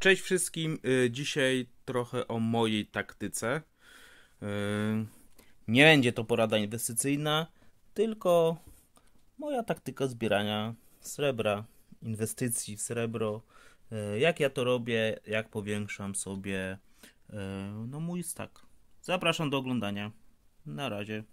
Cześć wszystkim. Dzisiaj trochę o mojej taktyce. Y, Nie będzie to porada inwestycyjna, tylko moja taktyka zbierania srebra, inwestycji w srebro. Jak ja to robię, jak powiększam sobie mój stack. Zapraszam do oglądania. Na razie.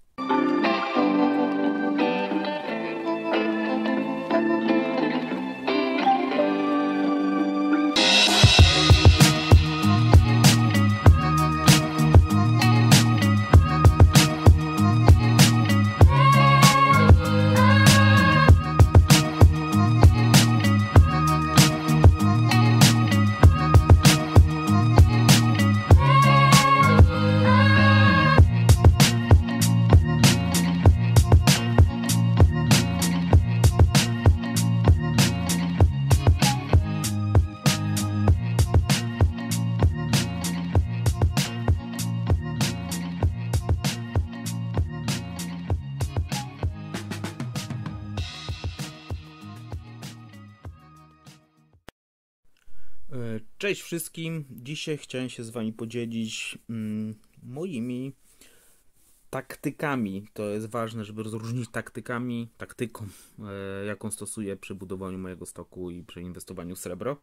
Cześć wszystkim. Dzisiaj chciałem się z Wami podzielić moimi taktykami. To jest ważne, żeby rozróżnić taktyką, jaką stosuję przy budowaniu mojego stoku i przy inwestowaniu w srebro.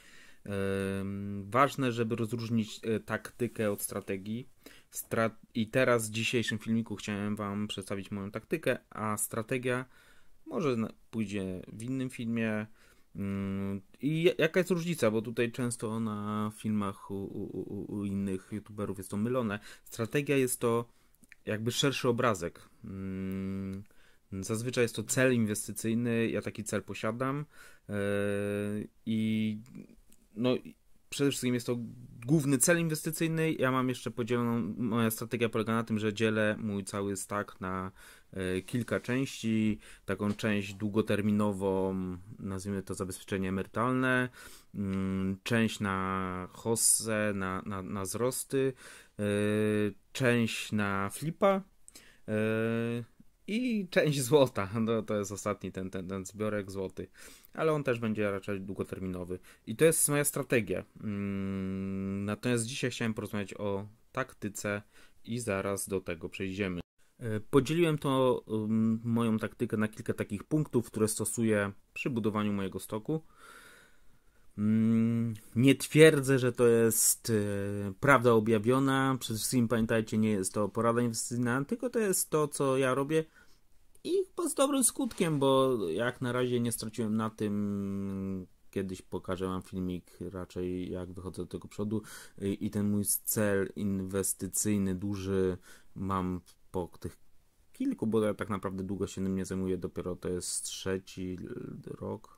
Ważne, żeby rozróżnić taktykę od strategii. I teraz w dzisiejszym filmiku chciałem Wam przedstawić moją taktykę, a strategia może pójdzie w innym filmie. I jaka jest różnica, bo tutaj często na filmach u innych youtuberów jest to mylone. Strategia jest to jakby szerszy obrazek. Zazwyczaj jest to cel inwestycyjny, ja taki cel posiadam i przede wszystkim jest to główny cel inwestycyjny. Ja mam jeszcze podzieloną, moja strategia polega na tym, że dzielę mój cały stack na kilka części. Taką część długoterminową, nazwijmy to zabezpieczenie emerytalne, część na hossę, na wzrosty, część na flipa i część złota. To jest ostatni ten zbiorek złoty, ale on też będzie raczej długoterminowy. I to jest moja strategia. Natomiast dzisiaj chciałem porozmawiać o taktyce i zaraz do tego przejdziemy. Podzieliłem moją taktykę na kilka takich punktów, które stosuję przy budowaniu mojego stoku. Nie twierdzę, że to jest prawda objawiona. Przede wszystkim pamiętajcie, nie jest to porada inwestycyjna, tylko to jest to, co ja robię i chyba z dobrym skutkiem, bo jak na razie nie straciłem na tym. Kiedyś pokażę Wam filmik raczej jak wychodzę do tego przodu i ten mój cel inwestycyjny duży mam po tych kilku, bo ja tak naprawdę długo się nim nie zajmuję, dopiero to jest trzeci rok.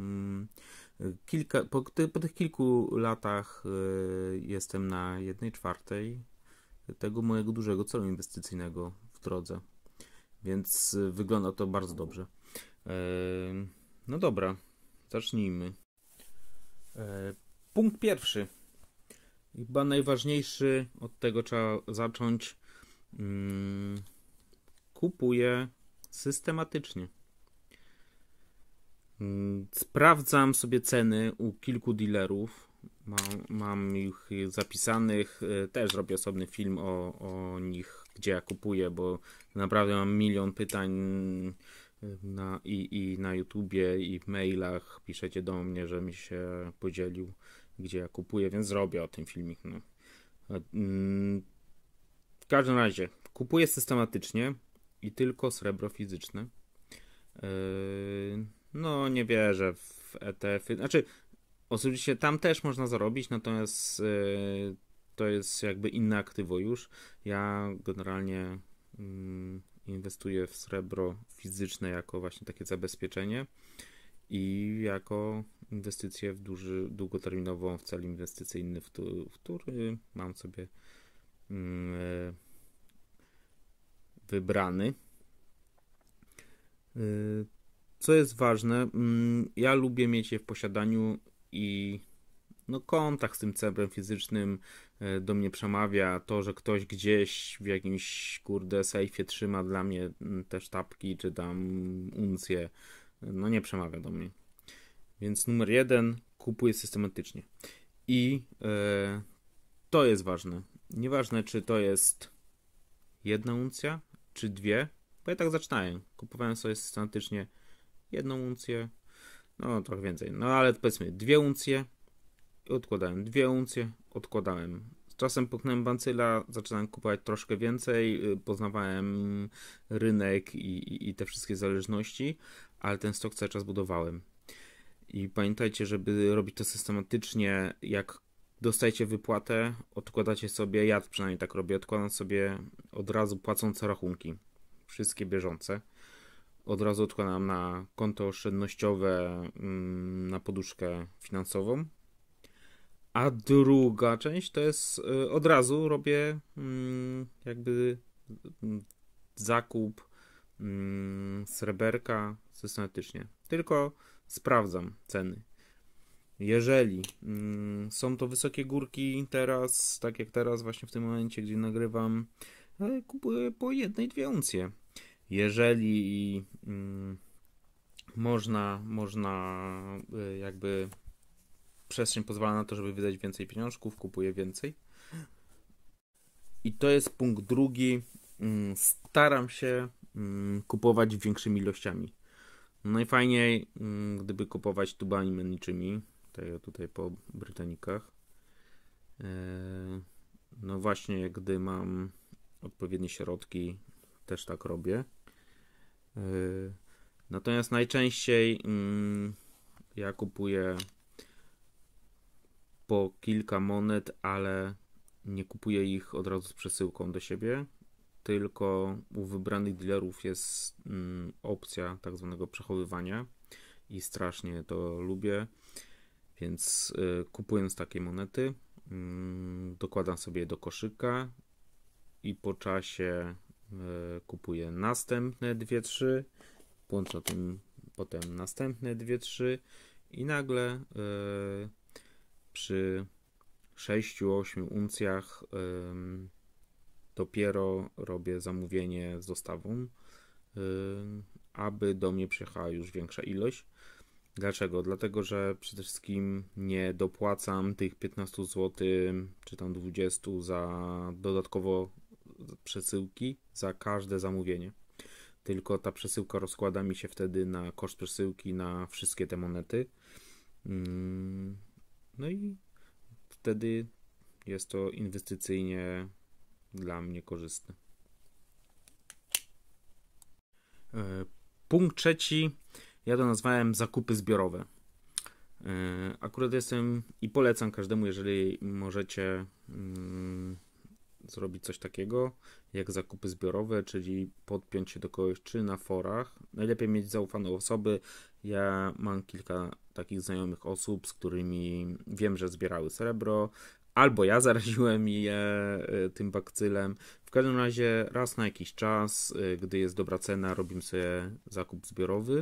Po tych kilku latach jestem na 1/4 tego mojego dużego celu inwestycyjnego w drodze, więc wygląda to bardzo dobrze. No dobra, zacznijmy. Punkt pierwszy, chyba najważniejszy, od tego trzeba zacząć. Kupuję systematycznie. Sprawdzam sobie ceny u kilku dealerów. Mam ich zapisanych. Też robię osobny film o nich, gdzie ja kupuję, bo naprawdę mam milion pytań i na YouTubie, i w mailach. Piszecie do mnie, że mi się podzielił, gdzie ja kupuję, więc zrobię o tym filmik. W każdym razie kupuję systematycznie i tylko srebro fizyczne. Nie wierzę w ETF-y. Znaczy, oczywiście tam też można zarobić, natomiast to jest jakby inne aktywo już. Ja generalnie inwestuję w srebro fizyczne jako właśnie takie zabezpieczenie i jako inwestycję w długoterminową, w cel inwestycyjny, w który mam sobie wybrany. Co jest ważne, ja lubię mieć je w posiadaniu i kontakt z tym srebrem fizycznym do mnie przemawia. To, że ktoś gdzieś w jakimś sejfie trzyma dla mnie te sztabki czy tam uncje, nie przemawia do mnie. Więc numer 1, kupuję systematycznie. I to jest ważne. Nieważne, czy to jest 1 uncja, czy 2, bo ja tak zaczynałem. Kupowałem sobie systematycznie 1 uncję, no trochę więcej, no ale powiedzmy 2 uncje, odkładałem 2 uncje, odkładałem. Z czasem puknąłem bancyla, zaczynałem kupować troszkę więcej, poznawałem rynek i te wszystkie zależności, ale ten stok cały czas budowałem. I pamiętajcie, żeby robić to systematycznie, jak dostajecie wypłatę, odkładacie sobie, ja przynajmniej tak robię, odkładam sobie od razu płacące rachunki, wszystkie bieżące. Od razu odkładam na konto oszczędnościowe, na poduszkę finansową. A druga część to jest od razu robię jakby zakup sreberka systematycznie. Tylko sprawdzam ceny. Jeżeli są to wysokie górki teraz, tak jak teraz właśnie w tym momencie, gdzie nagrywam, kupuję po 1-2 uncje. Jeżeli można jakby przestrzeń pozwala na to, żeby wydać więcej pieniążków, kupuję więcej. I to jest punkt drugi. Staram się kupować większymi ilościami. Najfajniej, gdyby kupować tubami menniczymi, tak jak tutaj po Britannicach. No właśnie, gdy mam odpowiednie środki, też tak robię. Natomiast najczęściej ja kupuję po kilka monet, ale nie kupuję ich od razu z przesyłką do siebie, tylko u wybranych dealerów jest opcja tak zwanego przechowywania i strasznie to lubię, więc kupując takie monety, dokładam sobie je do koszyka i po czasie kupuję następne 2-3, włączę tym potem następne 2-3 i nagle przy 6-8 uncjach dopiero robię zamówienie z dostawą, aby do mnie przyjechała już większa ilość. Dlaczego? Dlatego, że przede wszystkim nie dopłacam tych 15 zł czy tam 20 za dodatkowo przesyłki za każde zamówienie. Tylko ta przesyłka rozkłada mi się wtedy na koszt przesyłki na wszystkie te monety. No i wtedy jest to inwestycyjnie dla mnie korzystne. Punkt trzeci, ja to nazwałem zakupy zbiorowe. Akurat jestem i polecam każdemu, jeżeli możecie zrobić coś takiego jak zakupy zbiorowe, czyli podpiąć się do kogoś czy na forach. Najlepiej mieć zaufane osoby. Ja mam kilka takich znajomych osób, z którymi wiem, że zbierały srebro, albo ja zaraziłem je tym bakcylem. W każdym razie raz na jakiś czas, gdy jest dobra cena, robimy sobie zakup zbiorowy.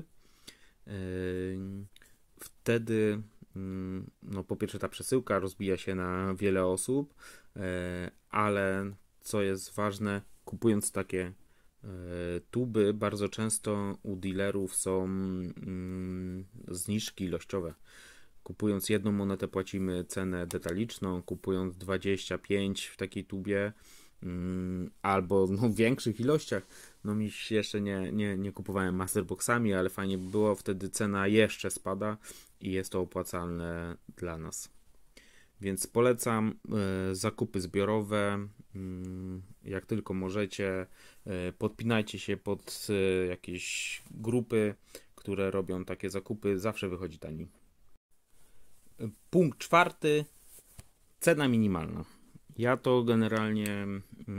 Wtedy no po pierwsze ta przesyłka rozbija się na wiele osób, ale co jest ważne, kupując takie tuby, bardzo często u dealerów są zniżki ilościowe. Kupując jedną monetę płacimy cenę detaliczną, kupując 25 w takiej tubie albo w większych ilościach. No mi jeszcze nie kupowałem masterboxami, ale fajnie by było, wtedy cena jeszcze spada i jest to opłacalne dla nas. Więc polecam zakupy zbiorowe, jak tylko możecie, podpinajcie się pod jakieś grupy, które robią takie zakupy, zawsze wychodzi taniej. Punkt czwarty, cena minimalna. Ja to generalnie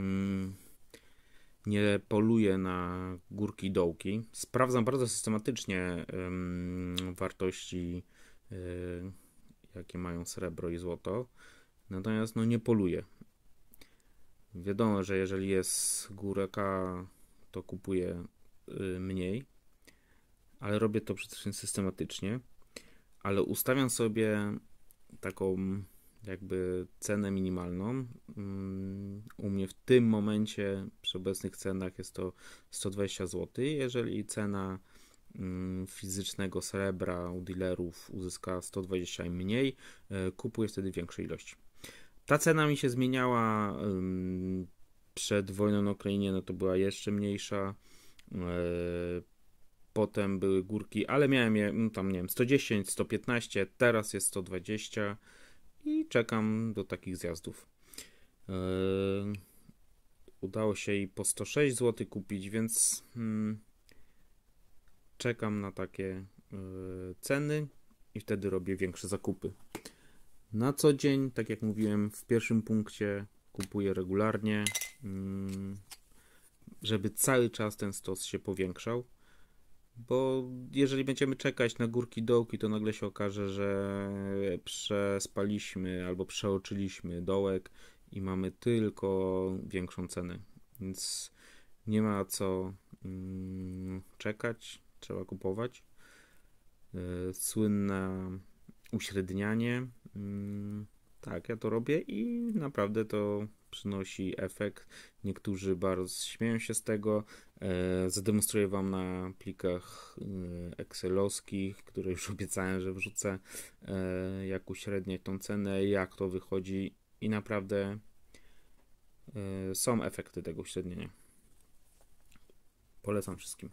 nie poluję na górki i dołki. Sprawdzam bardzo systematycznie wartości, jakie mają srebro i złoto. Natomiast nie poluję. Wiadomo, że jeżeli jest górka, to kupuję mniej, ale robię to przede wszystkim systematycznie. Ale ustawiam sobie taką jakby cenę minimalną. U mnie w tym momencie przy obecnych cenach jest to 120 zł. Jeżeli cena fizycznego srebra u dealerów uzyska 120 i mniej, kupuję wtedy większej ilości. Ta cena mi się zmieniała przed wojną na Ukrainie, no to była jeszcze mniejsza. Potem były górki, ale miałem je tam, nie wiem, 110, 115, teraz jest 120 i czekam do takich zjazdów. Udało się i po 106 zł kupić, więc czekam na takie ceny i wtedy robię większe zakupy. Na co dzień, tak jak mówiłem w pierwszym punkcie, kupuję regularnie, żeby cały czas ten stos się powiększał, bo jeżeli będziemy czekać na górki dołki, to nagle się okaże, że przespaliśmy albo przeoczyliśmy dołek i mamy tylko większą cenę, więc nie ma co czekać, trzeba kupować. Słynne uśrednianie, tak, ja to robię i naprawdę to przynosi efekt. Niektórzy bardzo śmieją się z tego. Zademonstruję Wam na plikach excelowskich, które już obiecałem, że wrzucę, jak uśredniać tą cenę, jak to wychodzi i naprawdę są efekty tego uśrednienia. Polecam wszystkim.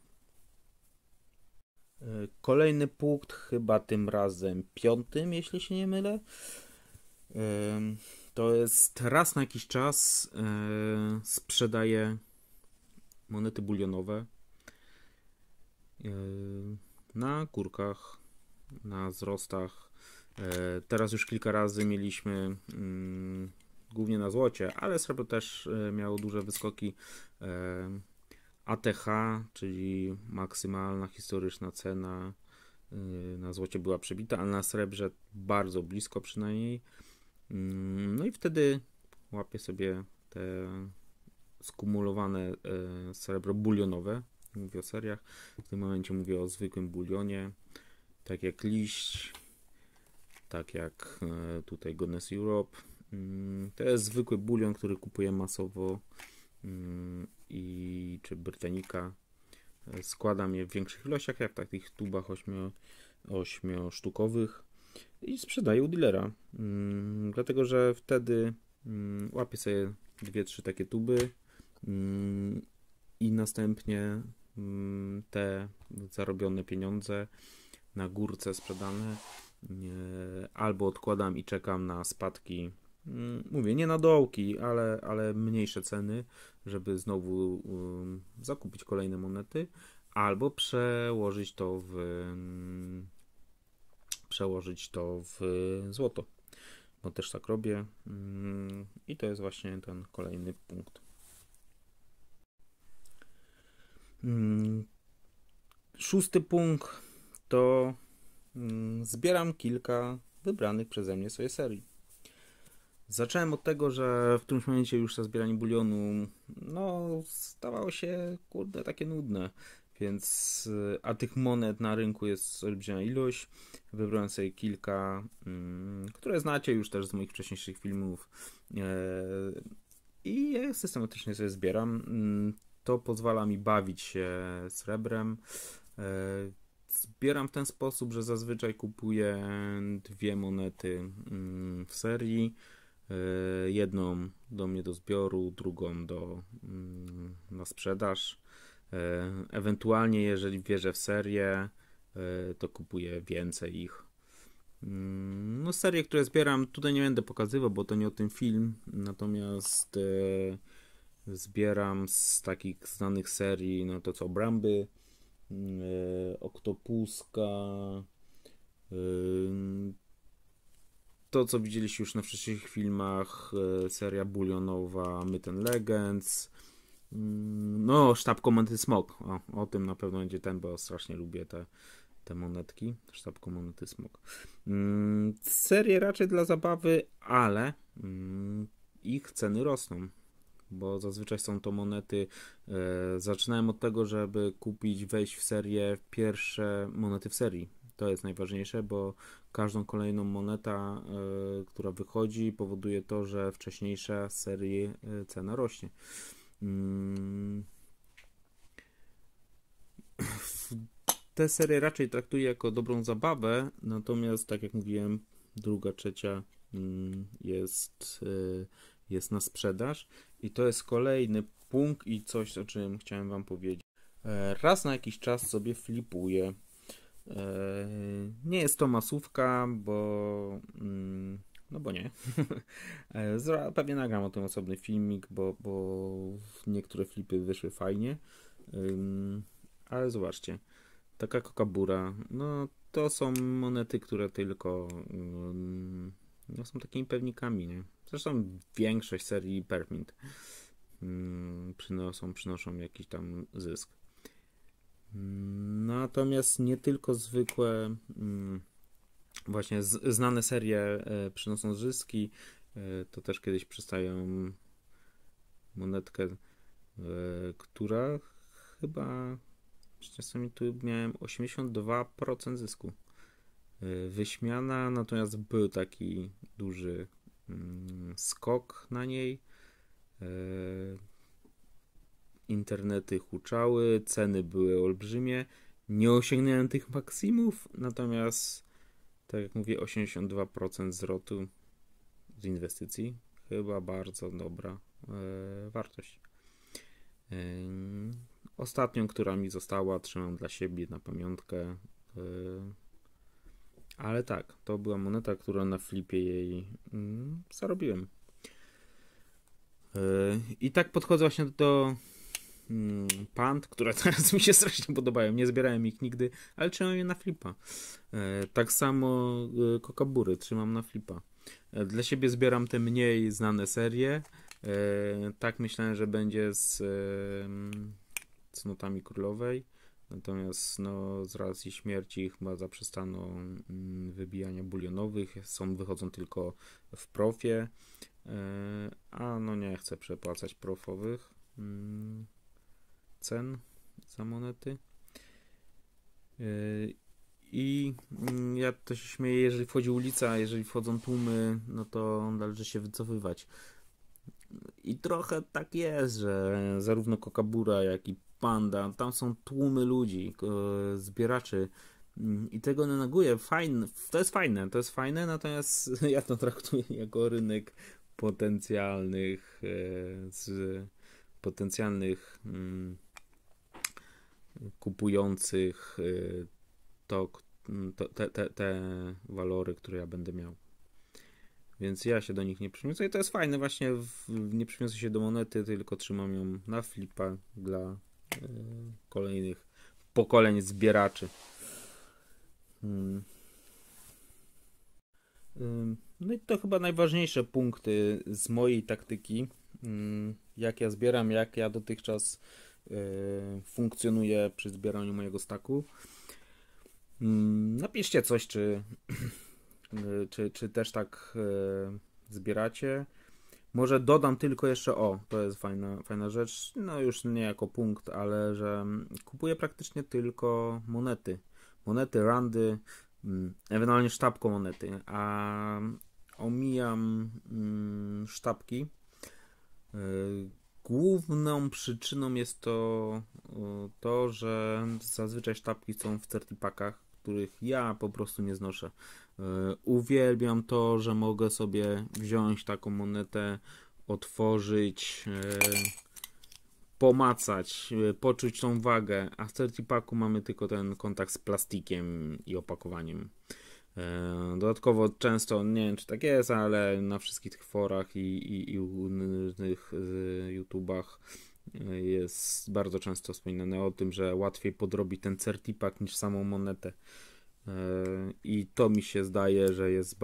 Kolejny punkt, chyba tym razem 5, jeśli się nie mylę. To jest raz na jakiś czas sprzedaję monety bulionowe na górkach, na wzrostach. Teraz już kilka razy mieliśmy głównie na złocie, ale srebro też miało duże wyskoki. ATH, czyli maksymalna historyczna cena, na złocie była przebita, a na srebrze bardzo blisko przynajmniej. No i wtedy łapię sobie te skumulowane srebro bulionowe. Mówię o seriach. W tym momencie mówię o zwykłym bulionie, tak jak liść, tak jak tutaj Goodness Europe. To jest zwykły bulion, który kupuję masowo i czy Britannica. Składam je w większych ilościach, jak w takich tubach 8-sztukowych i sprzedaję u dealera. Dlatego, że wtedy łapię sobie 2-3 takie tuby i następnie te zarobione pieniądze na górce sprzedane albo odkładam i czekam na spadki. Mówię, nie na dołki, ale mniejsze ceny, żeby znowu zakupić kolejne monety, albo przełożyć to w złoto, bo też tak robię i to jest właśnie ten kolejny punkt. 6. punkt to zbieram kilka wybranych przeze mnie sobie serii. Zacząłem od tego, że w którymś momencie już to zbieranie bulionu stawało się takie nudne, więc a tych monet na rynku jest olbrzymia ilość. Wybrałem sobie kilka, które znacie już też z moich wcześniejszych filmów i ja systematycznie sobie zbieram. To pozwala mi bawić się srebrem. Zbieram w ten sposób, że zazwyczaj kupuję 2 monety w serii. Jedną do mnie do zbioru, drugą na sprzedaż. Ewentualnie, jeżeli wierzę w serię, to kupuję więcej ich. Serie, które zbieram, tutaj nie będę pokazywał, bo to nie o tym film. Natomiast zbieram z takich znanych serii, to co Bramby, Oktopuska, to co widzieliście już na wcześniejszych filmach, seria bulionowa Myth and Legends, sztab Monety Smok, o tym na pewno będzie bo strasznie lubię te monetki, sztab Monety Smok. Serie raczej dla zabawy, ale ich ceny rosną, bo zazwyczaj są to monety, zaczynałem od tego, żeby wejść w serię pierwsze monety w serii. To jest najważniejsze, bo każdą kolejną moneta, która wychodzi, powoduje to, że wcześniejsza serii cena rośnie. tę serię raczej traktuję jako dobrą zabawę, natomiast tak jak mówiłem, druga, trzecia jest na sprzedaż i to jest kolejny punkt i coś, o czym chciałem wam powiedzieć. Raz na jakiś czas sobie flipuję. Nie jest to masówka, no bo nie. Pewnie nagram o tym osobny filmik, bo niektóre flipy wyszły fajnie. Ale zobaczcie, taka kokabura, no to są monety, które tylko no, są takimi pewnikami, nie? Zresztą większość serii Peppermint przynoszą jakiś tam zysk. Natomiast nie tylko zwykłe właśnie znane serie przynoszą zyski, to też kiedyś przystają monetkę, która chyba czasami tu miałem 82% zysku. Wyśmiana, natomiast był taki duży skok na niej. Internety huczały, ceny były olbrzymie. Nie osiągnąłem tych maksimów, natomiast tak jak mówię, 82% zwrotu z inwestycji. Chyba bardzo dobra wartość. Ostatnią, która mi została, trzymam dla siebie na pamiątkę. Ale tak, to była moneta, która na flipie jej zarobiłem. I tak podchodzę właśnie do pand, które teraz mi się strasznie podobają. Nie zbierałem ich nigdy, ale trzymam je na flipa. Tak samo kokabury trzymam na flipa. Dla siebie zbieram te mniej znane serie. Tak myślałem, że będzie z cnotami królowej. Natomiast no, z racji śmierci chyba zaprzestano wybijania bulionowych. Wychodzą tylko w profie. A no nie chcę przepłacać profowych cen za monety. I ja to się śmieję, jeżeli wchodzi ulica, jeżeli wchodzą tłumy, no to należy się wycofywać. I trochę tak jest, że zarówno kokabura, jak i panda, tam są tłumy ludzi, zbieraczy i tego nie neguję. To jest fajne, natomiast ja to traktuję jako rynek potencjalnych kupujących te walory, które ja będę miał. Więc ja się do nich nie przywiązuję. I to jest fajne, właśnie nie przywiązuję się do monety, tylko trzymam ją na flipa dla kolejnych pokoleń zbieraczy. No i to chyba najważniejsze punkty z mojej taktyki, jak ja zbieram, jak ja dotychczas funkcjonuję przy zbieraniu mojego staku. Napiszcie coś, czy też tak zbieracie. Może dodam tylko jeszcze, to jest fajna rzecz, no już nie jako punkt, ale że kupuję praktycznie tylko monety, randy, ewentualnie sztabką monety, a omijam sztabki. Główną przyczyną jest to, że zazwyczaj sztabki są w certipakach, których ja po prostu nie znoszę. Uwielbiam to, że mogę sobie wziąć taką monetę, otworzyć, pomacać, poczuć tą wagę, a w certipaku mamy tylko ten kontakt z plastikiem i opakowaniem. Dodatkowo często, nie wiem czy tak jest, ale na wszystkich tych forach i innych YouTubach jest bardzo często wspominane o tym, że łatwiej podrobić ten certipak niż samą monetę. I to mi się zdaje, że jest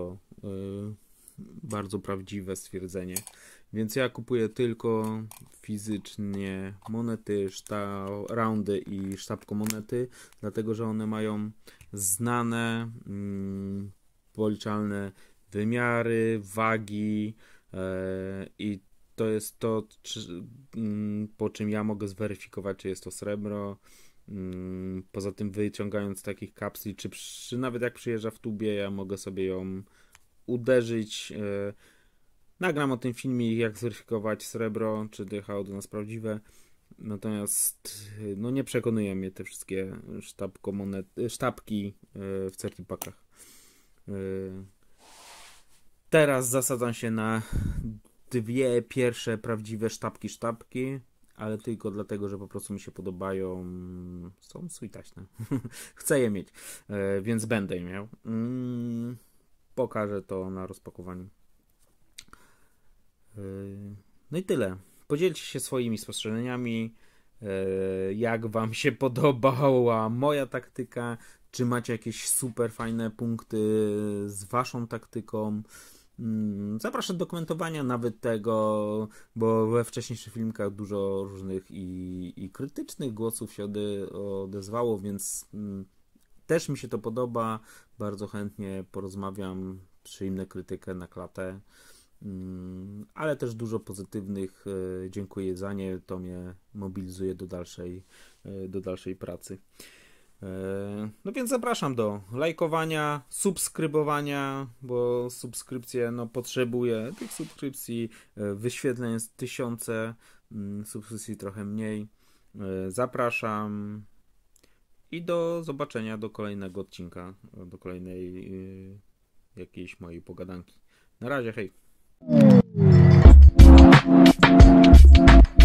bardzo prawdziwe stwierdzenie. Więc ja kupuję tylko fizycznie monety, roundy i sztabko monety, dlatego że one mają znane, policzalne wymiary, wagi i to jest to, po czym ja mogę zweryfikować, czy jest to srebro. Poza tym wyciągając takich kapsli, czy nawet jak przyjeżdża w tubie, ja mogę sobie ją uderzyć. Nagram o tym filmie, jak zweryfikować srebro, czy DHO do nas prawdziwe. Natomiast no nie przekonują mnie te wszystkie sztabki w Certipakach. Teraz zasadzam się na 2 pierwsze prawdziwe sztabki, ale tylko dlatego, że po prostu mi się podobają. Są sujtaśne. Chcę je mieć, więc będę je miał. Pokażę to na rozpakowaniu. No i tyle. Podzielcie się swoimi spostrzeżeniami, jak wam się podobała moja taktyka, czy macie jakieś super fajne punkty z waszą taktyką. Zapraszam do komentowania nawet tego, bo we wcześniejszych filmikach dużo różnych i krytycznych głosów się odezwało, więc też mi się to podoba. Bardzo chętnie porozmawiam, przyjmę krytykę na klatę. Ale też dużo pozytywnych. Dziękuję za nie. To mnie mobilizuje do dalszej pracy. No więc zapraszam do lajkowania, subskrybowania, bo subskrypcje, no potrzebuję tych subskrypcji. Wyświetleń jest 1000, subskrypcji trochę mniej. Zapraszam i do zobaczenia do kolejnego odcinka, do kolejnej jakiejś mojej pogadanki. Na razie, hej!